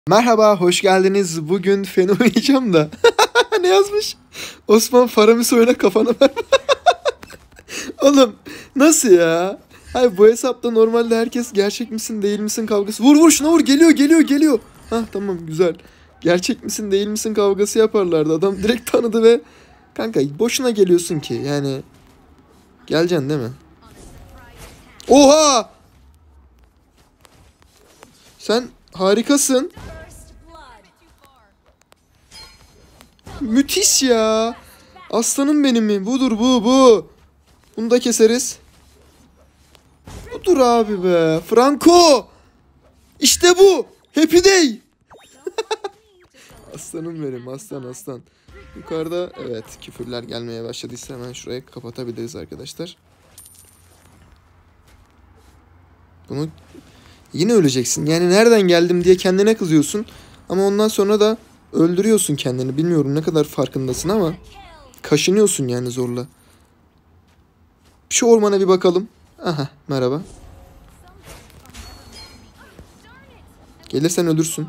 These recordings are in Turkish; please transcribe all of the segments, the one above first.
Merhaba, hoş geldiniz. Bugün fen oynayacağım da. Ne yazmış? Osman Faramis oyna kafana ver. Oğlum nasıl ya? Hayır, bu hesapta normalde herkes gerçek misin değil misin kavgası. Vur vur şuna vur, geliyor. Hah, tamam, güzel. Gerçek misin değil misin kavgası yaparlardı. Adam direkt tanıdı ve kanka boşuna geliyorsun ki yani. Geleceksin değil mi? Oha! Sen harikasın. Müthiş ya. Aslanım benim mi? Budur bu. Bunu da keseriz. Budur abi be. Franco. İşte bu. Happy Day. Aslanım benim. Aslan. Yukarıda evet küfürler gelmeye başladıysa hemen şuraya kapatabiliriz arkadaşlar. Bunu yine öleceksin. Yani nereden geldim diye kendine kızıyorsun. Ama ondan sonra da öldürüyorsun kendini. Bilmiyorum ne kadar farkındasın ama kaşınıyorsun yani zorla. Şu ormana bir bakalım. Aha, merhaba. Gelirsen ölürsün.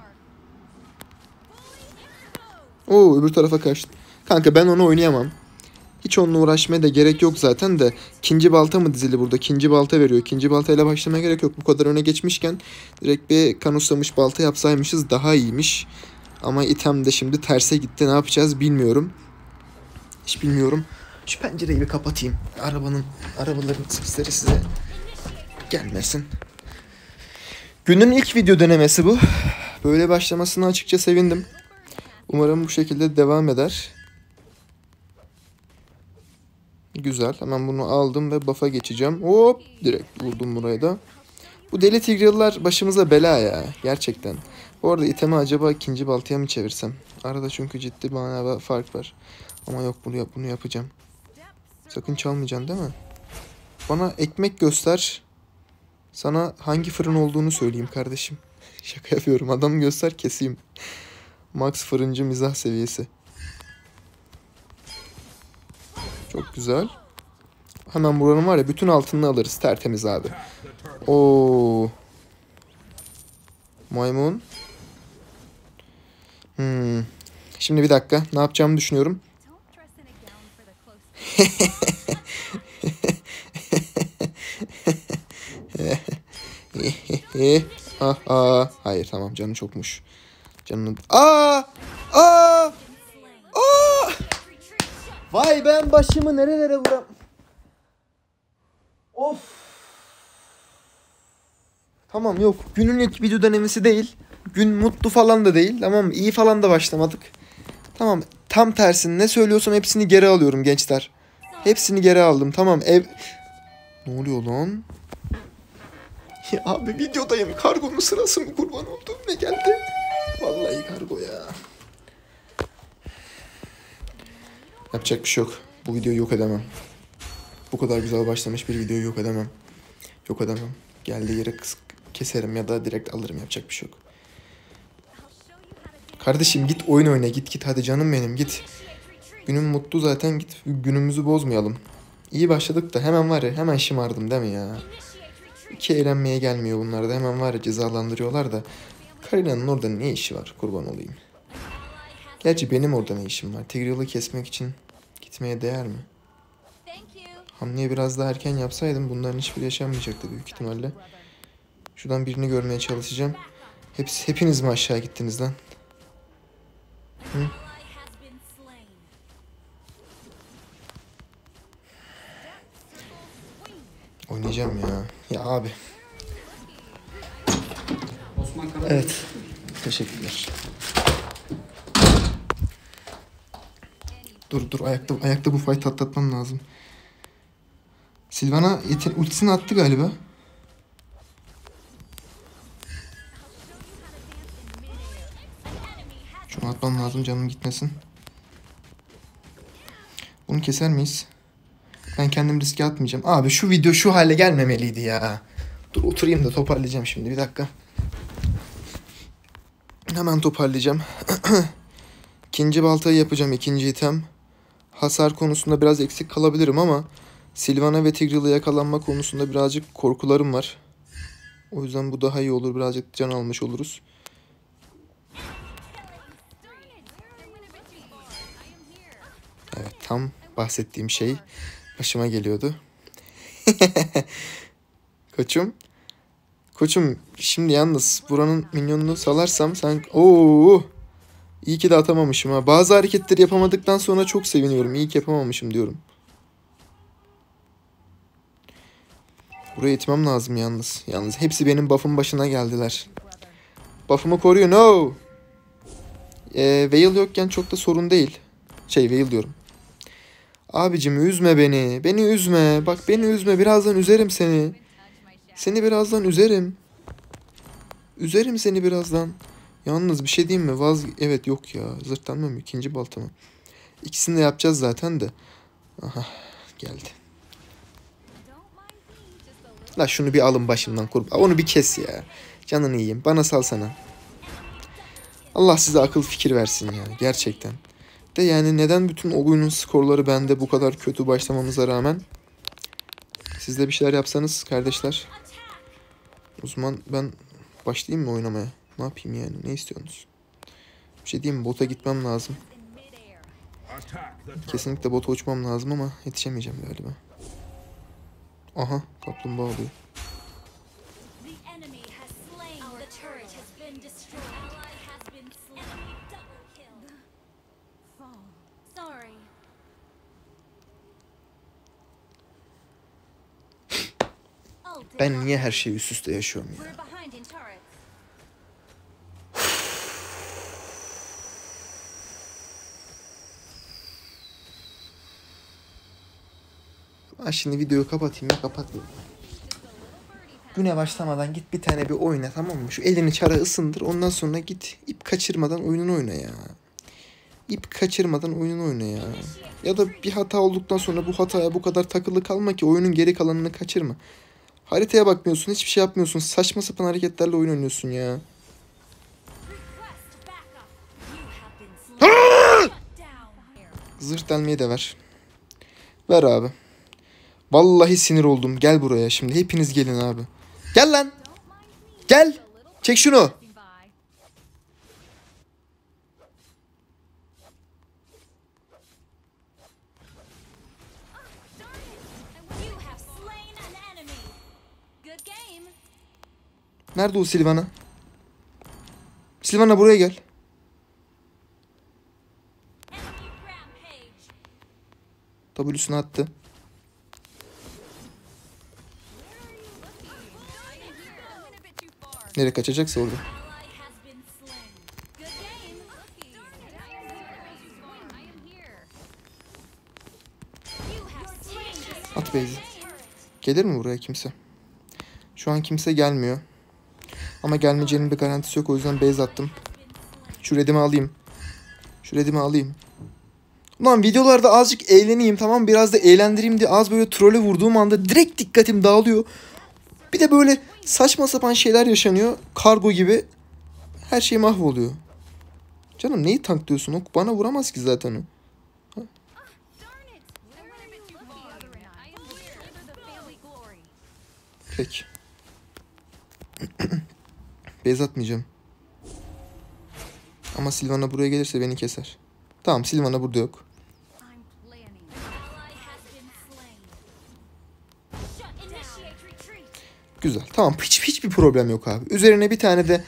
Oo, öbür tarafa kaçtı. Kanka ben onu oynayamam. Hiç onunla uğraşmaya da gerek yok zaten de. İkinci balta mı dizili burada? İkinci balta veriyor. İkinci baltayla başlamaya gerek yok. Bu kadar öne geçmişken direkt bir kan ustamış balta yapsaymışız daha iyiymiş. Ama item de şimdi terse gitti. Ne yapacağız bilmiyorum. Hiç bilmiyorum. Şu pencereyi bir kapatayım. Arabaların sesleri size gelmesin. Günün ilk video denemesi bu. Böyle başlamasına açıkça sevindim. Umarım bu şekilde devam eder. Güzel. Hemen bunu aldım ve buff'a geçeceğim. Hop! Direkt vurdum buraya da. Bu deli Tigreal'lar başımıza bela ya. Gerçekten. Bu arada itemi acaba ikinci baltaya mı çevirsem? Arada çünkü ciddi bir fark var. Ama yok, bunu yapacağım. Sakın çalmayacaksın değil mi? Bana ekmek göster. Sana hangi fırın olduğunu söyleyeyim kardeşim. Şaka yapıyorum. Adamı göster keseyim. Max fırıncı mizah seviyesi. Çok güzel. Hemen buranın var ya bütün altınını alırız. Tertemiz abi. Oo. Maymun. Şimdi bir dakika. Ne yapacağımı düşünüyorum. Hayır, tamam, canı çokmuş. Canını... Vay, ben başımı nerelere vuram. Of. Tamam, yok. Günün ilk video denemesi değil. Gün mutlu falan da değil. Tamam, iyi falan da başlamadık. Tamam, tam tersini ne söylüyorsam hepsini geri alıyorum gençler. Hepsini geri aldım. Tamam, Ne oluyor lan? Ya abi, videodayım. Kargonun sırası mı, kurban olduğum ne geldi? Vallahi kargo ya. Yapacak bir şey yok. Bu videoyu yok edemem. Bu kadar güzel başlamış bir videoyu yok edemem. Yok edemem. Geldiği yere keserim ya da direkt alırım. Yapacak bir şey yok. Kardeşim git oyun oyna. Git hadi canım benim, git. Günüm mutlu zaten, git. Günümüzü bozmayalım. İyi başladık da hemen var ya, hemen şımardım değil mi ya? Hiç eğlenmeye gelmiyor bunlar da, hemen var ya cezalandırıyorlar da. Karina'nın orada ne işi var, kurban olayım. Gerçi benim orada ne işim var? Tigreal'ı kesmek için gitmeye değer mi? Hamleyi biraz daha erken yapsaydım bunların hiçbiri yaşanmayacaktı büyük ihtimalle. Şuradan birini görmeye çalışacağım. Hepiniz mi aşağı gittiniz lan? Hı? Oynayacağım ya. Ya abi. Evet. Teşekkürler. Dur ayakta bu fight atlatmam lazım. Sylvana ultisini attı galiba. Şunu atmam lazım, canım gitmesin. Bunu keser miyiz? Ben kendim riske atmayacağım. Abi şu video şu hale gelmemeliydi ya. Dur oturayım da toparlayacağım şimdi, bir dakika. Hemen toparlayacağım. İkinci baltayı yapacağım, ikinci item. Hasar konusunda biraz eksik kalabilirim ama Sylvana ve Tigreal'a yakalanma konusunda birazcık korkularım var. O yüzden bu daha iyi olur. Birazcık can almış oluruz. Evet, tam bahsettiğim şey başıma geliyordu. Koçum. Koçum şimdi yalnız buranın minyonunu salarsam sen... Oo! İyi ki de atamamışım ha. Bazı hareketleri yapamadıktan sonra çok seviniyorum. İyi ki yapamamışım diyorum. Buraya itmem lazım yalnız. Yalnız hepsi benim buff'ın başına geldiler. Buff'ımı koruyor. No! Veil yokken çok da sorun değil. Veil diyorum. Abicim üzme beni. Beni üzme. Bak beni üzme. Birazdan üzerim seni. Seni birazdan üzerim. Üzerim seni birazdan. Yalnız bir şey diyeyim mi? Evet yok ya. Zırtlanmam. İkinci baltamı. İkisini de yapacağız zaten de. Aha geldi. La şunu bir alın başımdan kurup. Onu bir kes ya. Canını yiyeyim. Bana salsana. Allah size akıl fikir versin ya. Gerçekten. De yani neden bütün oyunun skorları bende bu kadar kötü başlamamıza rağmen? Siz de bir şeyler yapsanız kardeşler. O zaman ben başlayayım mı oynamaya? Ne yapayım yani? Ne istiyorsunuz? Bir şey diyeyim mi? Bota gitmem lazım. Kesinlikle bota uçmam lazım ama yetişemeyeceğim galiba. Aha, kaplumbağa oluyor. Ben niye her şeyi üst üste yaşıyorum ya? Şimdi videoyu kapatayım ya kapatmayayım. Güne başlamadan git bir tane bir oyna, tamam mı? Şu elini çara ısındır, ondan sonra git ip kaçırmadan oyununu oyna ya. İp kaçırmadan oyununu oyna ya. Ya da bir hata olduktan sonra bu hataya bu kadar takılı kalma ki oyunun geri kalanını kaçırma. Haritaya bakmıyorsun, hiçbir şey yapmıyorsun. Saçma sapan hareketlerle oyun oynuyorsun ya. Zırh delmeyi de ver. Ver abi. Vallahi sinir oldum. Gel buraya şimdi. Hepiniz gelin abi. Gel lan. Gel. Çek şunu. Nerede o Sylvana? Sylvana buraya gel. W'sunu attı. Nereye kaçacaksa orada. At base'i. Gelir mi buraya kimse? Şu an kimse gelmiyor. Ama gelmeyeceğinin bir garantisi yok, o yüzden base attım. Şu redimi alayım. Şu redimi alayım. Ulan videolarda azıcık eğleneyim, tamam, biraz da eğlendireyim diye az böyle trole vurduğum anda direkt dikkatim dağılıyor. Bir de böyle saçma sapan şeyler yaşanıyor. Kargo gibi. Her şey mahvoluyor. Canım neyi tanklıyorsun? O bana vuramaz ki zaten o. Ha? Peki. Base atmayacağım. Ama Sylvana buraya gelirse beni keser. Tamam, Sylvana burada yok. Güzel. Tamam, hiçbir problem yok abi. Üzerine bir tane de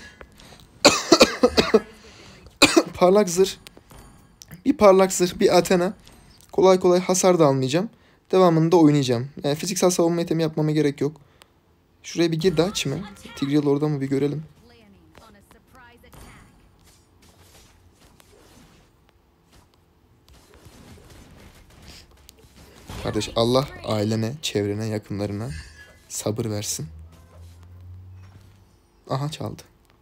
parlak zırh. Bir parlak zırh, bir Athena. Kolay kolay hasar da almayacağım. Devamında oynayacağım. Yani fiziksel savunma itemi yapmama gerek yok. Şuraya bir gir de aç mı? Tigreal orada mı bir görelim. Kardeş Allah ailene, çevrene, yakınlarına sabır versin. Aha çaldı.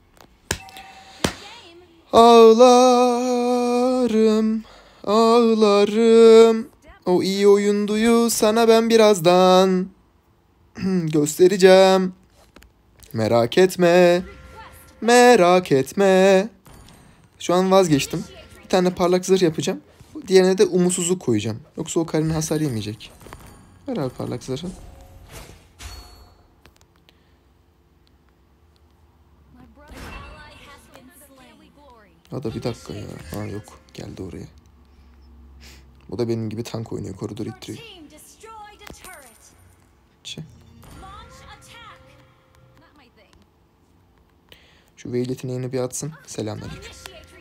Ağlarım, ağlarım. O iyi oyunduyu sana ben birazdan göstereceğim. Merak etme. Merak etme. Şu an vazgeçtim. Bir tane parlak zırh yapacağım. Diğerine de umutsuzluk koyacağım. Yoksa o karın hasar yemeyecek. Ver abi parlak zırhı. Ya da bir dakika ya. Ha yok. Geldi oraya. Bu da benim gibi tank oynuyor, koridor ittiriyor. Şu Veil yeteneğini bir atsın. Selamünaleyküm.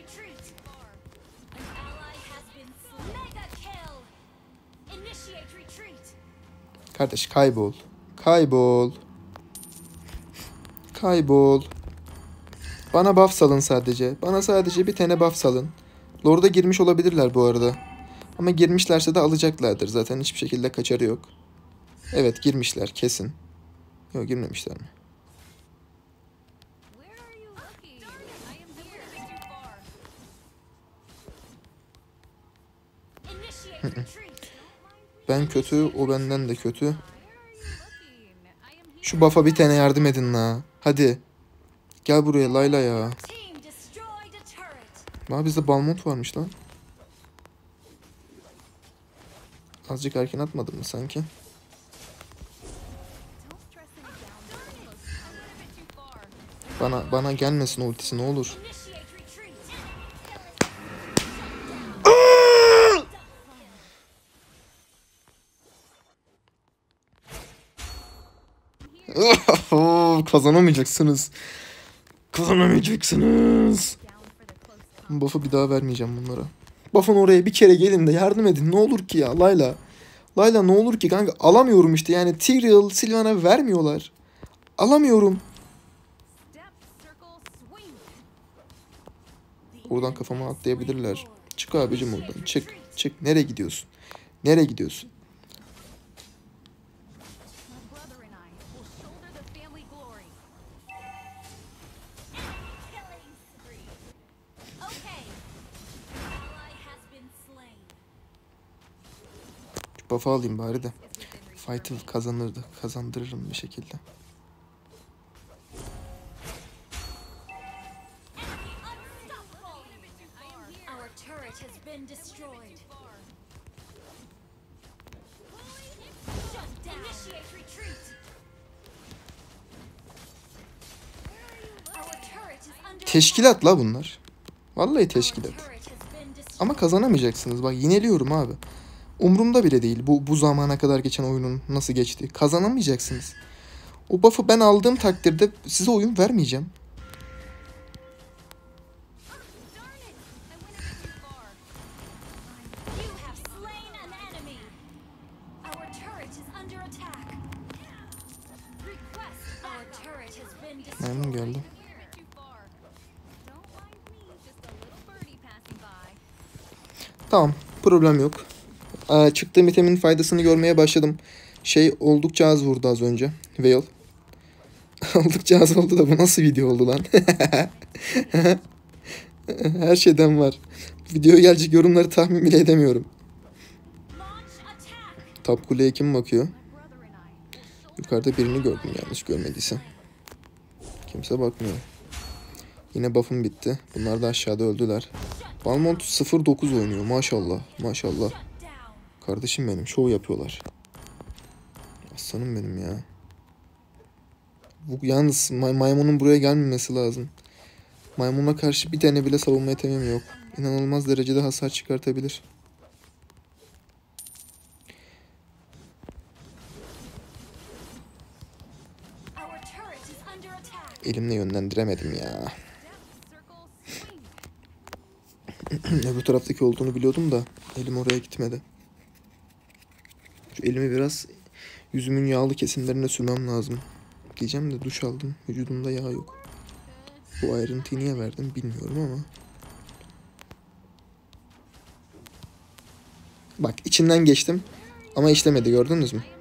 Kardeş kaybol. Kaybol. Kaybol. Bana buff salın sadece. Bana sadece bir tane buff salın. Lord'a girmiş olabilirler bu arada. Ama girmişlerse de alacaklardır. Zaten hiçbir şekilde kaçarı yok. Evet girmişler kesin. Yok girmemişler mi? Ben kötü, o benden de kötü. Şu buff'a bir tane yardım edin la. Hadi. Gel buraya Layla ya. Aa bizde Balmont varmış lan. Azıcık erken atmadın mı sanki? Bana gelmesin ultisi ne olur. Kazanamayacaksınız. Kazanamayacaksınız. Buff'ı bir daha vermeyeceğim bunlara. Buff'ın oraya bir kere gelin de yardım edin. Ne olur ki ya Layla. Layla ne olur ki kanka. Alamıyorum işte yani. Tyrael, Sylvan'a vermiyorlar. Alamıyorum. Oradan kafama atlayabilirler. Çık abicim oradan. Çık. Çık. Nereye gidiyorsun? Nereye gidiyorsun? Şu buff'ı alayım bari de. Fight'ı kazandırırım bir şekilde. Teşkilat la bunlar. Vallahi teşkilat. Ama kazanamayacaksınız. Bak yineliyorum abi. Umurumda bile değil bu zamana kadar geçen oyunun nasıl geçti. Kazanamayacaksınız. O buff'ı ben aldığım takdirde size oyun vermeyeceğim. Maymun geldi. Tamam. Problem yok. Çıktığım itemin faydasını görmeye başladım. Şey oldukça az vurdu az önce. Veil. Oldukça az oldu da bu nasıl video oldu lan? Her şeyden var. Video gelecek yorumları tahmin bile edemiyorum. Top kuleye kim bakıyor? Yukarıda birini gördüm yanlış görmediysem. Kimse bakmıyor. Yine buff'ım bitti. Bunlar da aşağıda öldüler. Balmont 0-9 oynuyor maşallah. Maşallah. Kardeşim benim şov yapıyorlar. Aslanım benim ya. Bu yalnız maymunun buraya gelmemesi lazım. Maymuna karşı bir tane bile savunma yeteneğim yok. İnanılmaz derecede hasar çıkartabilir. Elimle yönlendiremedim ya. Öbür taraftaki olduğunu biliyordum da elim oraya gitmedi. Şu elimi biraz yüzümün yağlı kesimlerine sürmem lazım. Diyeceğim de duş aldım. Vücudumda yağ yok. Bu ayrıntıyı niye verdim bilmiyorum ama. Bak içinden geçtim ama işlemedi gördünüz mü?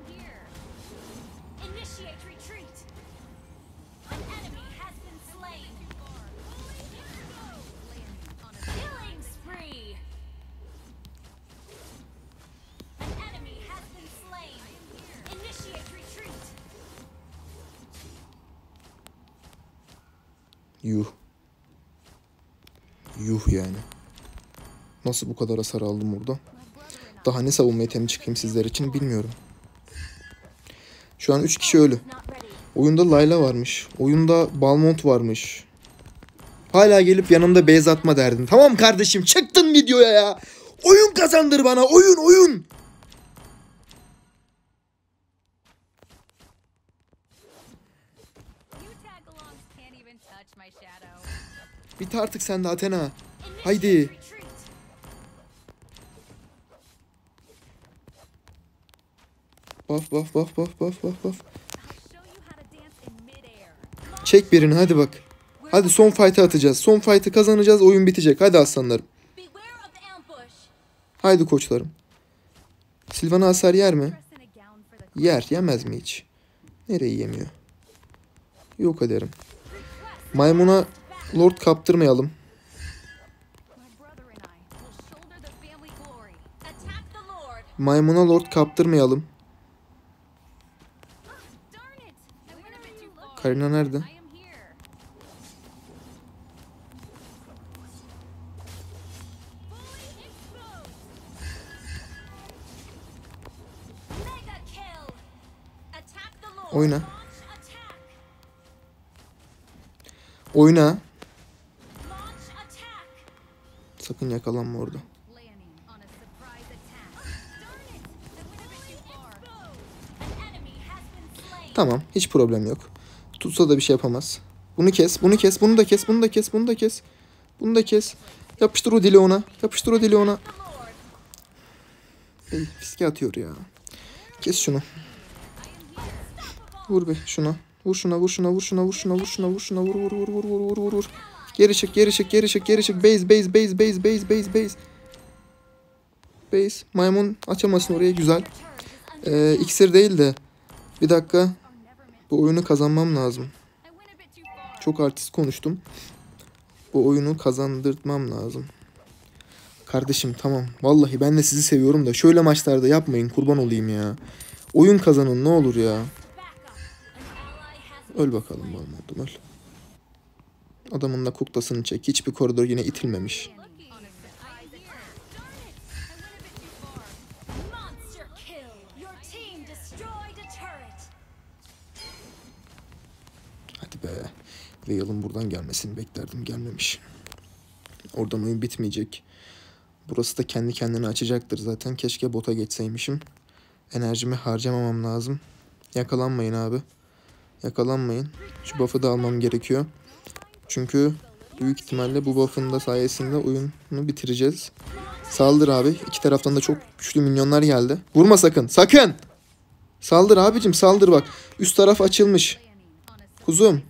Yuh. Yuh yani. Nasıl bu kadar hasar aldım burada? Daha ne savunma itemi çıkayım sizler için bilmiyorum. Şu an 3 kişi ölü. Oyunda Layla varmış. Oyunda Balmont varmış. Hala gelip yanımda base atma derdin. Tamam kardeşim çıktın videoya ya. Oyun kazandır bana. Oyun. Bit artık sen de Athena. Haydi. Baf. Çek birini hadi bak. Hadi son fight'ı atacağız. Son fight'ı kazanacağız. Oyun bitecek. Hadi aslanlarım. Haydi koçlarım. Sylvan'a hasar yer mi? Yer. Yemez mi hiç? Nereyi yemiyor? Yok ederim. Maymuna lord kaptırmayalım. Maymuna lord kaptırmayalım. Karina nerede? Oyna. Oyna. Sakın yakalanma orada. Tamam, hiç problem yok. Tutsa da bir şey yapamaz. Bunu kes, bunu kes, bunu da kes, bunu da kes, bunu da kes. Bunu da kes. Yapıştır o dili ona. Yapıştır o dili ona. Fiske atıyor ya. Kes şunu. Vur be şuna. Vur şuna. Vur. Geri çık. Base. Maymun açamasın oraya, güzel. İksir değil de. Bir dakika. Bu oyunu kazanmam lazım. Çok artist konuştum. Bu oyunu kazandırtmam lazım. Kardeşim tamam. Vallahi ben de sizi seviyorum da şöyle maçlarda yapmayın, kurban olayım ya. Oyun kazanın ne olur ya. Öl bakalım Balmord'um, öl. Adamın da kuklasını çek. Hiçbir koridor yine itilmemiş. Hadi be. Vayle'ın buradan gelmesini beklerdim. Gelmemiş. Oradan oyun bitmeyecek. Burası da kendi kendine açacaktır zaten. Keşke bota geçseymişim. Enerjimi harcamamam lazım. Yakalanmayın abi. Yakalanmayın. Şu buff'ı da almam gerekiyor. Çünkü büyük ihtimalle bu buff'ın da sayesinde oyunu bitireceğiz. Saldır abi. İki taraftan da çok güçlü minyonlar geldi. Vurma sakın. Sakın! Saldır abicim, saldır bak. Üst taraf açılmış. Kuzum.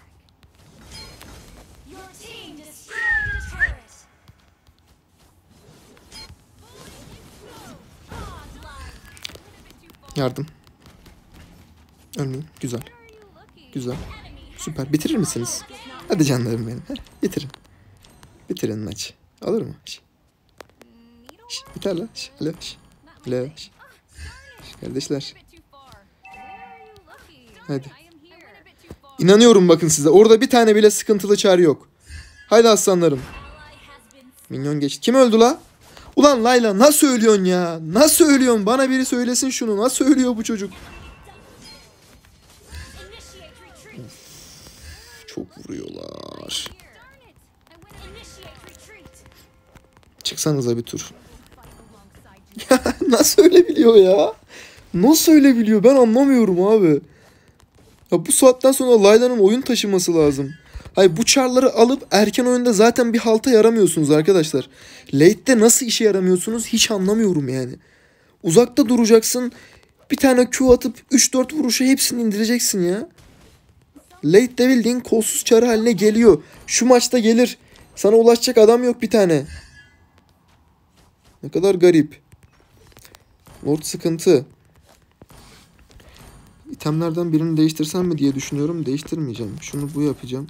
Yardım. Ölmeyin. Güzel. Güzel. Süper. Bitirir misiniz? Hadi canlarım benim. Bitirin. Bitirin maçı. Olur mu? Biter lan. Alo. Kardeşler. Hadi. İnanıyorum bakın size. Orada bir tane bile sıkıntılı çar yok. Haydi aslanlarım. Minyon geçti. Kim öldü la? Ulan Layla nasıl ölüyorsun ya? Nasıl ölüyorsun? Bana biri söylesin şunu. Nasıl ölüyor bu çocuk? Çok vuruyorlar. Çıksanıza bir tur. Nasıl ölebiliyor ya? Nasıl ölebiliyor? Ben anlamıyorum abi. Ya bu saatten sonra Layla'nın oyun taşıması lazım. Hayır, bu çarları alıp erken oyunda zaten bir halta yaramıyorsunuz arkadaşlar. Late'de nasıl işe yaramıyorsunuz hiç anlamıyorum yani. Uzakta duracaksın. Bir tane Q atıp 3-4 vuruşu hepsini indireceksin ya. Late'de bildiğin kolsuz çarı haline geliyor. Şu maçta gelir. Sana ulaşacak adam yok bir tane. Ne kadar garip. Lord sıkıntı. İtemlerden birini değiştirsem mi diye düşünüyorum. Değiştirmeyeceğim. Şunu bu yapacağım.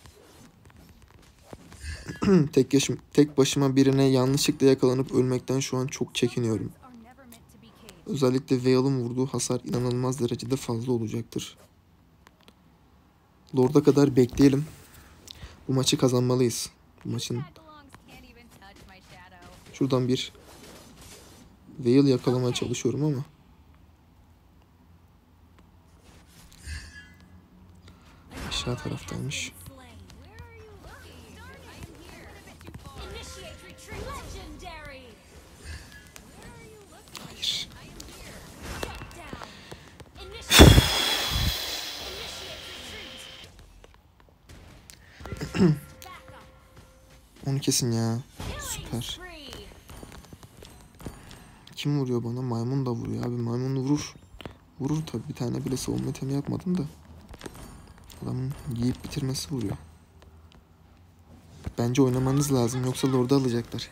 Tek başıma birine yanlışlıkla yakalanıp ölmekten şu an çok çekiniyorum. Özellikle Vayle'ın vurduğu hasar inanılmaz derecede fazla olacaktır. Lord'a kadar bekleyelim. Bu maçı kazanmalıyız. Bu maçın. Şuradan bir Vayle yakalamaya çalışıyorum ama. Aşağı taraftaymış. Onu kesin ya. Süper. Kim vuruyor bana? Maymun da vuruyor abi. Maymun vurur. Vurur tabii. Bir tane bile savunma itemi yapmadım da. Adamın yiyip bitirmesi vuruyor. Bence oynamanız lazım. Yoksa Lord'u alacaklar.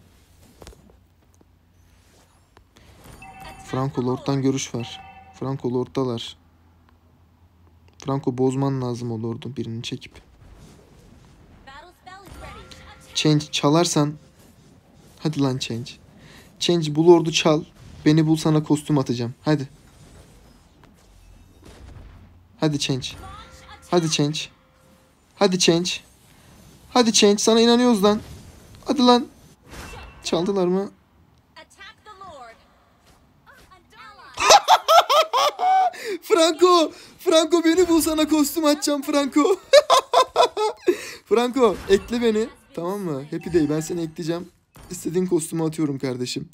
Franco Lord'dan görüş var. Franco Lord'dalar. Franco bozman lazım o Lord'u. Birini çekip. Change çalarsan. Hadi lan Change. Change bu Lord'u çal. Beni bul, sana kostüm atacağım. Hadi. Hadi Change. Hadi Change. Hadi Change. Hadi Change, sana inanıyoruz lan. Hadi lan. Çaldılar mı? Franco. Franco beni bul, sana kostüm atacağım Franco. Franco ekle beni. Tamam mı? Happy Day, ben seni ekleyeceğim. İstediğin kostümü atıyorum kardeşim.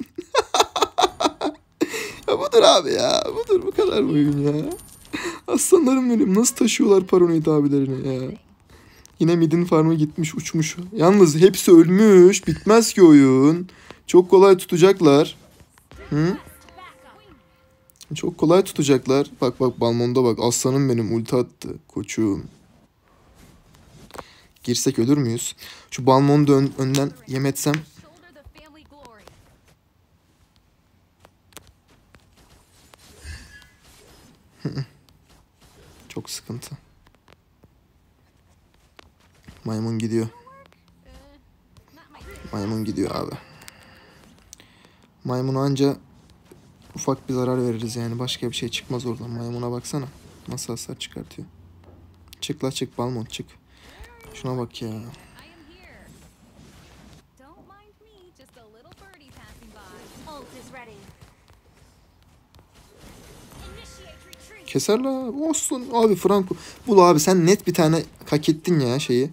Ya budur abi ya. Budur, bu kadar oyun ya. Aslanlarım benim. Nasıl taşıyorlar Paranoid abilerini ya. Yine midin farmı gitmiş, uçmuş. Yalnız hepsi ölmüş. Bitmez ki oyun. Çok kolay tutacaklar. Hı? Çok kolay tutacaklar. Bak bak, Balmon'da bak. Aslanım benim, ulti attı. Koçum. Girsek ölür müyüz? Şu Balmon'u da önden yem etsem. Çok sıkıntı. Maymun gidiyor. Maymun gidiyor abi. Maymuna anca ufak bir zarar veririz yani. Başka bir şey çıkmaz oradan. Maymuna baksana. Nasıl hasar çıkartıyor. Çık la çık Balmont, çık. Şuna bak ya. Keser la. Olsun abi Franco. Bul abi, sen net bir tane hak ettin ya şeyi.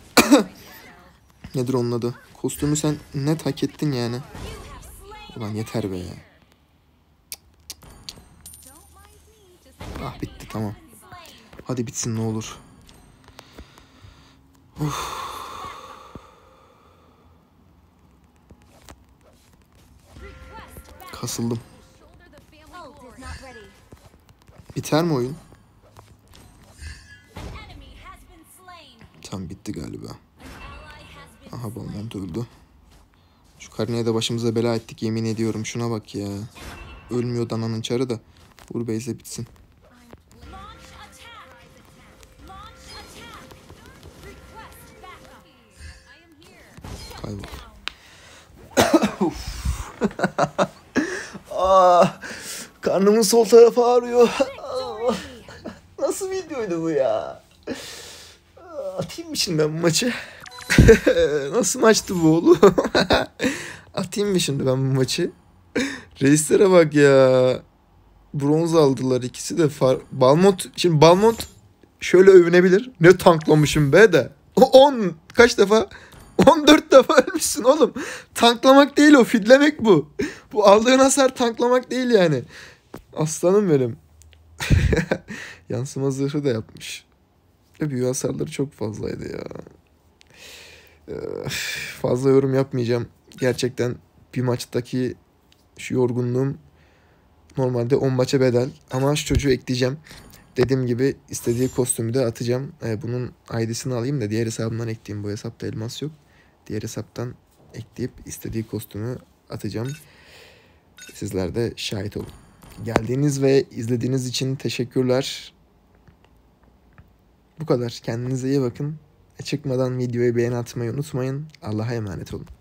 Nedir onun adı? Kostümü sen net hak ettin yani. Ulan yeter be ya. Ah bitti, tamam. Hadi bitsin ne olur. Of. Kasıldım. Biter mi oyun? Tam bitti galiba. Aha Balmont öldü. Şu Karina'ya da başımıza bela ettik, yemin ediyorum. Şuna bak ya. Ölmüyor dananın çarı da. Vur base'e bitsin. Kaybol. Karnımın sol tarafı ağrıyor. Nasıl videoydu bu ya? Atayım mı şimdi ben bu maçı? Nasıl maçtı bu oğlum? Atayım mı şimdi ben bu maçı? Reislere bak ya. Bronz aldılar ikisi de. Balmont, şimdi Balmont şöyle övünebilir. Ne tanklamışım be de. O 10 kaç defa? 14 defa ölmüşsün oğlum. Tanklamak değil o, fidlemek bu. Bu aldığın hasar tanklamak değil yani. Aslanım benim. Yansıma zırhı da yapmış. Büyü hasarları çok fazlaydı ya. Fazla yorum yapmayacağım. Gerçekten bir maçtaki şu yorgunluğum normalde 10 maça bedel. Ama şu çocuğu ekleyeceğim. Dediğim gibi istediği kostümü de atacağım. Bunun ID'sini alayım da diğer hesabımdan ekleyeyim. Bu hesapta elmas yok. Diğer hesaptan ekleyip istediği kostümü atacağım. Sizler de şahit olun. Geldiğiniz ve izlediğiniz için teşekkürler. Bu kadar. Kendinize iyi bakın. Çıkmadan videoya beğeni atmayı unutmayın. Allah'a emanet olun.